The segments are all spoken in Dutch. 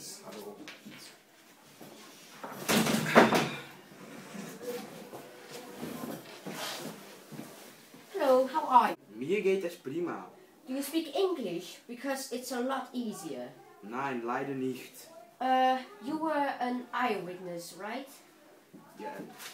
please. Hallo. Hello, how are you? Mir geht es prima. Do you speak English? Because it's a lot easier. Nein, leider nicht. You were an eyewitness, right? Ja.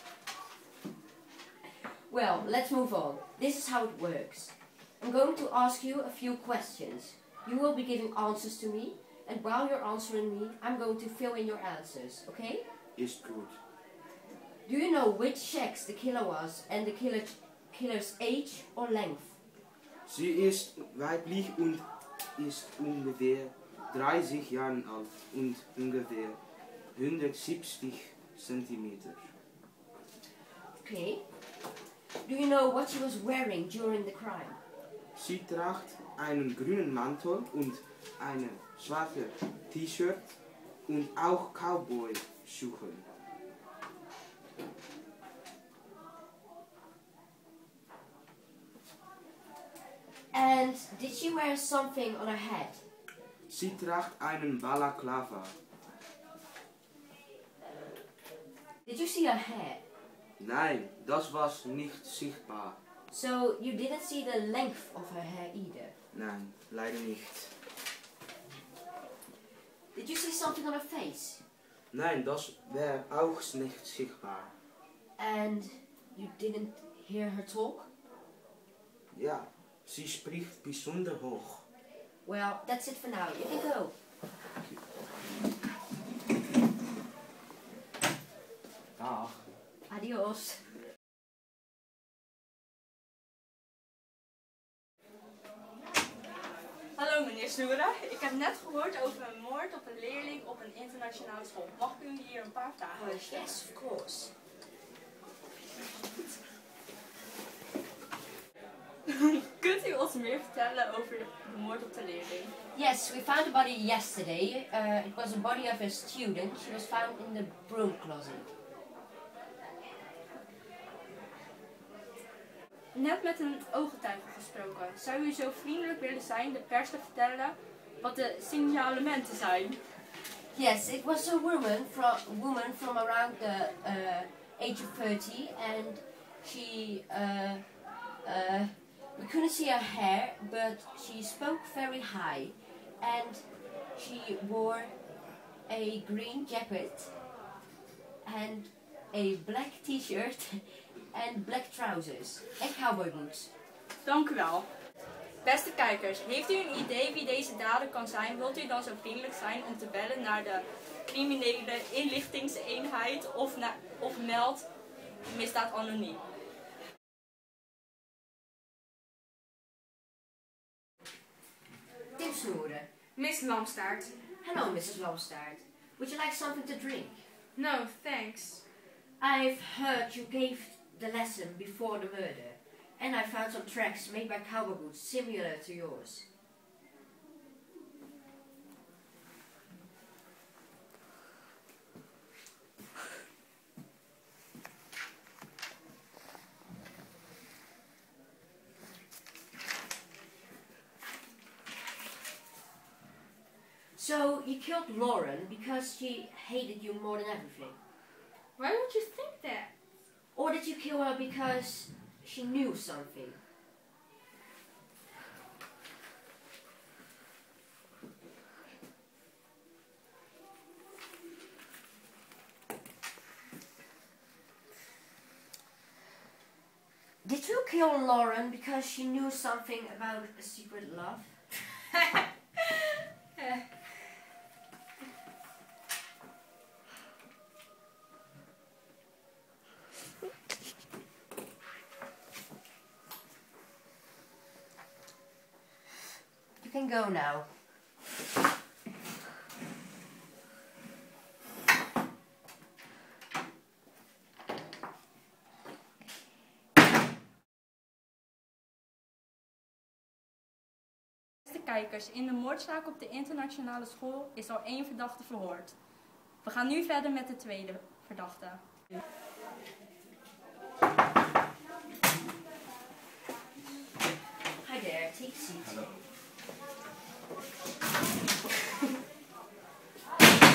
Well, let's move on. This is how it works. I'm going to ask you a few questions. You will be giving answers to me, and while you're answering me, I'm going to fill in your answers, okay? Ist gut. Do you know which sex the killer was and the killer's age or length? Sie ist weiblich und ist ungefähr 30 Jahre alt und ungefähr 170 Zentimeter. Okay. Do you know what she was wearing during the crime? Sie trägt einen grünen Mantel und eine schwarze T-Shirt und auch Cowboy-Schuhe. And did she wear something on her head? Sie trägt einen Balaklava. Did you see her hair? Nein, das war nicht sichtbar. So you didn't see the length of her hair either? Nein, leider nicht. Did you see something on her face? Nein, das wäre auch nicht sichtbar. And you didn't hear her talk? Ja, sie spricht besonders hoch. Well, that's it for now. You can go. Dag. Adios. Hallo meneer Snoeren, ik heb net gehoord over een moord op een leerling op een internationale school. Mag ik u hier een paar vragen stellen? Yes, of course. Kunt u ons meer vertellen over de moord op de leerling? Yes, we found a body yesterday. It was a body of a student. She was found in the broom closet. Net met een ooggetuige gesproken. Zou u zo vriendelijk willen zijn de pers te vertellen wat de signalementen zijn? Yes, it was a woman from around the age of 30, and she we couldn't see her hair, but she spoke very high, and she wore a green jacket and a black t-shirt and black trousers and cowboy boots. Dank u wel. Beste kijkers, heeft u een idee wie deze dader kan zijn? Wilt u dan zo vriendelijk zijn om te bellen naar de criminele inlichtingseenheid of meld misdaad anoniem? Tim Snoeren. Miss Lamstaart. Hello, Mrs. Lomstaert. Would you like something to drink? No, thanks. I've heard you gave the lesson before the murder, and I found some tracks made by cowboy boots similar to yours. So you killed Lauren because she hated you more than everything? Why would you think that? Or did you kill her because she knew something? Did you kill Lauren because she knew something about a secret love? You can go now. Beste kijkers, in de moordzaak op de internationale school is al 1 verdachte verhoord. We gaan nu verder met de tweede verdachte. Hi there, take a seat. Hallo.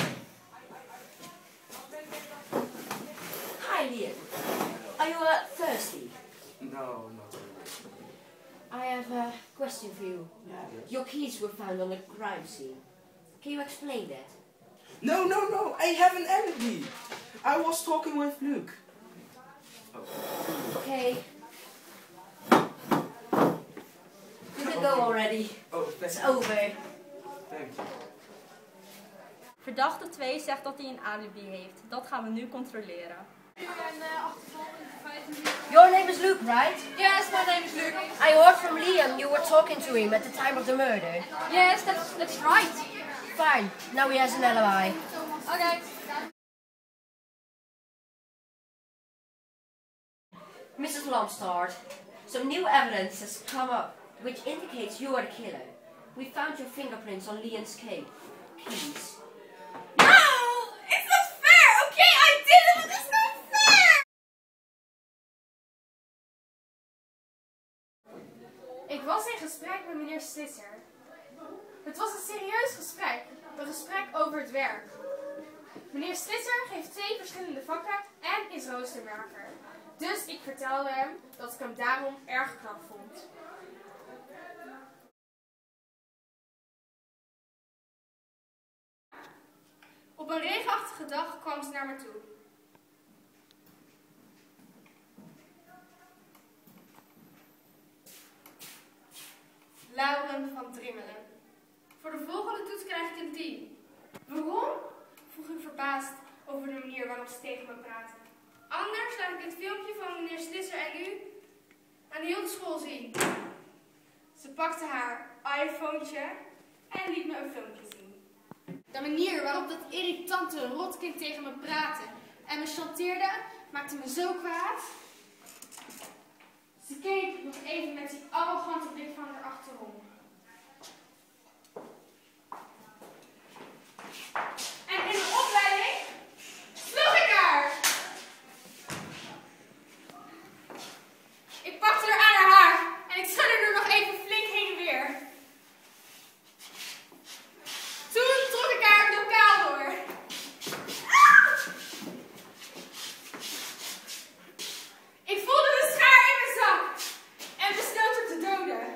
Are you thirsty? No, not really. I have a question for you. Your keys were found on the crime scene. Can you explain that? No, I have an alibi. I was talking with Luke. Okay. You can go already. Oh, It's over. Thank you. Verdachte 2 zegt dat hij een alibi heeft. Dat gaan we nu controleren. Your name is Luke, right? Yes, my name is Luke. I heard from Liam you were talking to him at the time of the murder. Yes, that's right. Fine. Now he has an alibi. Okay. Mrs. Lomstad, some new evidence has come up which indicates you are the killer. We found your fingerprints on Liam's keys. No! It's not fair! Okay, I did it, but it's not fair! Ik was in gesprek met meneer Slitser. Het was een serieus gesprek. Een gesprek over het werk. Meneer Slitser geeft 2 verschillende vakken en is roosterwerker. Dus ik vertelde hem dat ik hem daarom erg knap vond. Op een regenachtige dag kwam ze naar me toe. Lauren van Drimmelen. Voor de volgende toets krijg ik een 10. Waarom? Vroeg ik verbaasd over de manier waarop ze tegen me praten. Anders laat ik het filmpje van meneer Slitser en u aan de hele school zien. Ze pakte haar iPhone en liet me een filmpje zien. De manier waarop dat irritante rotkind tegen me praatte en me chanteerde, maakte me zo kwaad. Ze keek nog even met die arrogante blik van haar achterom. En in de opleiding sloeg ik haar. Ik pakte haar aan haar haar en ik schudde er nog even flink heen en weer. Toen trok ik haar het lokaal door. Ik voelde de schaar in mijn zak en besloot haar te doden.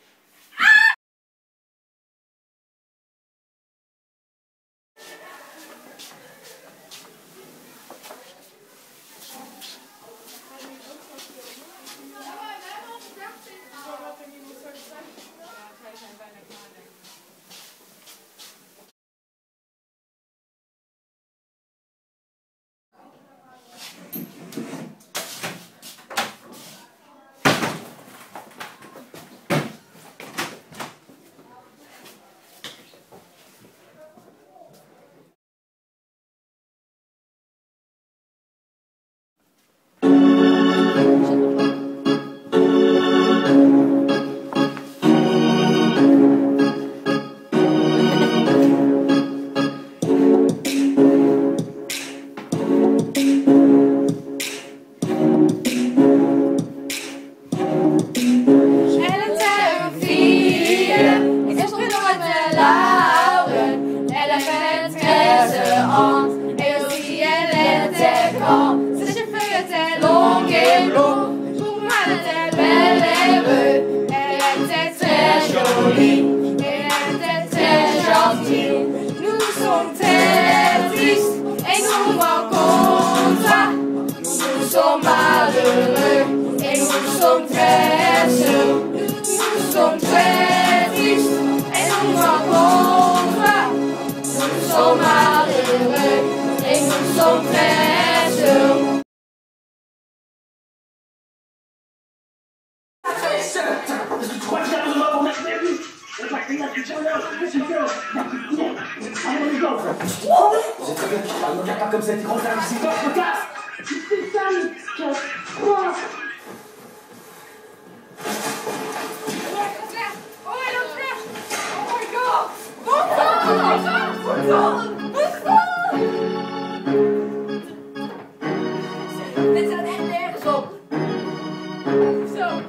Comme cette grande agriculteur, regarde! C'est ça, quoi? Dit staat echt nergens op. Zo.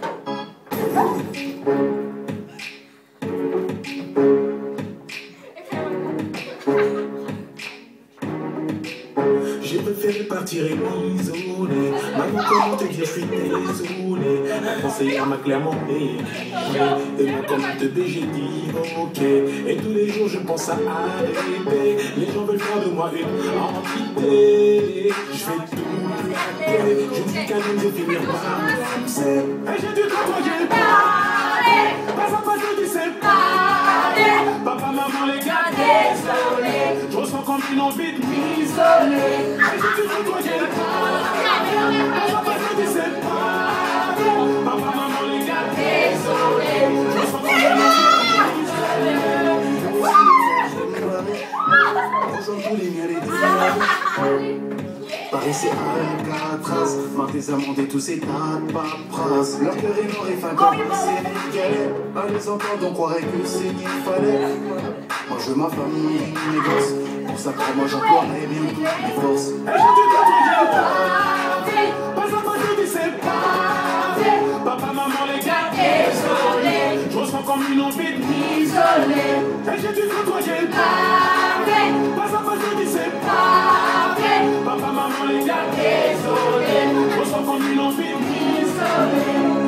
J'ai préféré partir et m'isoler. Maman, comment te dire je suis désolé. La conseillère m'a clairement aidé. Et moi comme un teubé j'ai dit ok. Et tous les jours je pense à arrêter. Les gens veulent faire de moi une entité. Je vais tout plaquer. Je dis qu'un jour je vais finir par m'avancer. Et j'ai dû côtoyer. Pas à pas je dis c'est pas. Papa, maman, les gars, désolé. Je ressens comme une envie de m'isoler. Et j'ai dû côtoyer. Pas à pas je dis c'est pas. Papa, maman, les gars, désolé. Je ressens comme une envie de m'isoler. Aujourd'hui les miens les désolés. Paris c'est Alcatraz, marre des amendes et tous ces tas de paperasses. Leur cœur est mort et fin comme sénégalais. À les entendre on croirait que c'est qu'il fallait. Moi je veux ma famille, mes gosses. Pour ça pour moi j'emploierai bien toutes mes forces. Et j'ai dû côtoyer. Pas à pas je dis c'est pas. Papa, maman, les gars, désolé. Je ressens comme une envie de m'isoler. Et j'ai dû côtoyer. Pas à pas je dis c'est pas. Papa, maman, les gars, désolé. Je ressens comme une envie de m'isoler.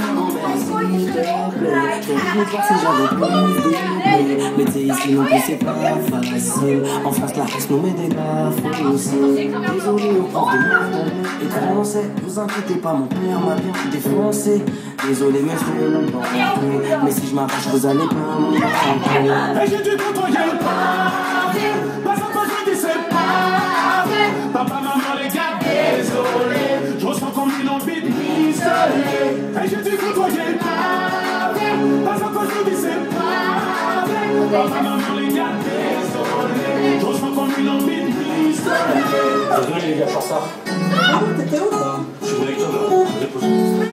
Je vais voir si j'avais plus de mais t'es ici non plus c'est pas facile. En France la race nous met des baffes aussi. Désolé au prof de maths et de français. Vous inquiétez pas, mon père m'a bien défoncé. Désolé mais je vais longtemps. Mais si je m'arrache vous allez pas m'entendre. Et j'ai dû côtoyer. Pas à pas je dis c'est pas. Papa, maman, les gars, désolé. Je ressens comme une envie de m'isoler. Et j'ai dû côtoyer. Pas à pas je dis c'est pas. Papa, maman, les gars, désolé. Je ressens comme une envie de m'isoler. Désolé les gars, je sors ça. Ah, t'étais où là? Je suis avec toi là, je dépose.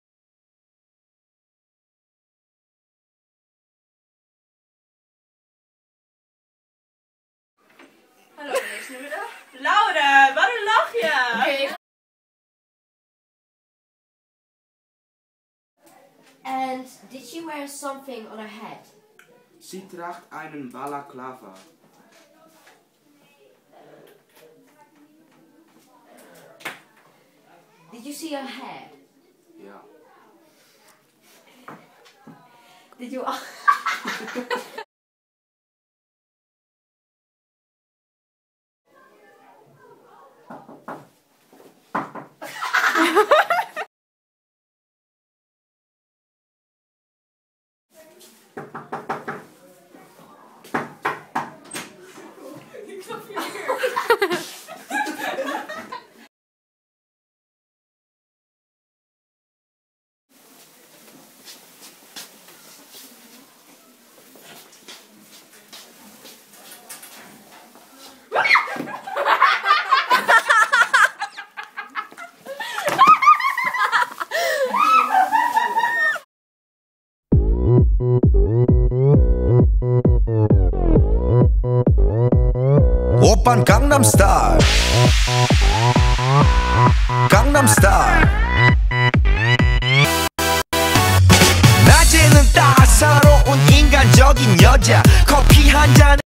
Hallo, meneer Snoeren. Laura, waarom lach je? And did she wear something on her head? Sie tragt einen Balaklava. Did you see her hair? Ja. Did you... 오빤 강남스타일 강남스타일 낮에는 따사로운 인간적인 여자 커피 한 잔에